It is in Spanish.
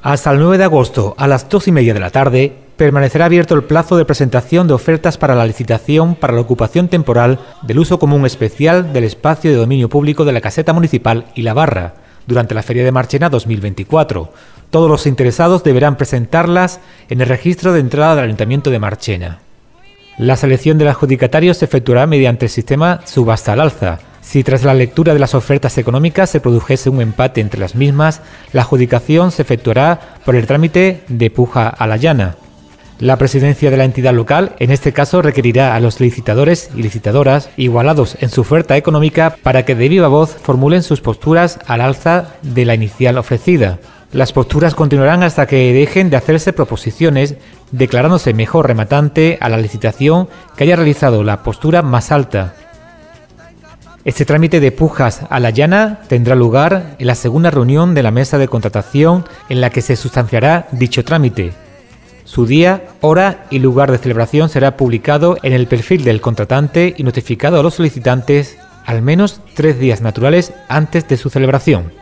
Hasta el 9 de agosto, a las 2:30 de la tarde, permanecerá abierto el plazo de presentación de ofertas para la licitación para la ocupación temporal del uso común especial del espacio de dominio público de la Caseta Municipal y la Barra, durante la Feria de Marchena 2024. Todos los interesados deberán presentarlas en el registro de entrada del Ayuntamiento de Marchena. La selección del adjudicatario se efectuará mediante el sistema subasta al alza. Si tras la lectura de las ofertas económicas se produjese un empate entre las mismas, la adjudicación se efectuará por el trámite de puja a la llana. La presidencia de la entidad local, en este caso, requerirá a los licitadores y licitadoras igualados en su oferta económica para que de viva voz formulen sus posturas al alza de la inicial ofrecida. Las posturas continuarán hasta que dejen de hacerse proposiciones, declarándose mejor rematante a la licitación que haya realizado la postura más alta. Este trámite de pujas a la llana tendrá lugar en la segunda reunión de la mesa de contratación en la que se sustanciará dicho trámite. Su día, hora y lugar de celebración será publicado en el perfil del contratante y notificado a los solicitantes al menos 3 días naturales antes de su celebración.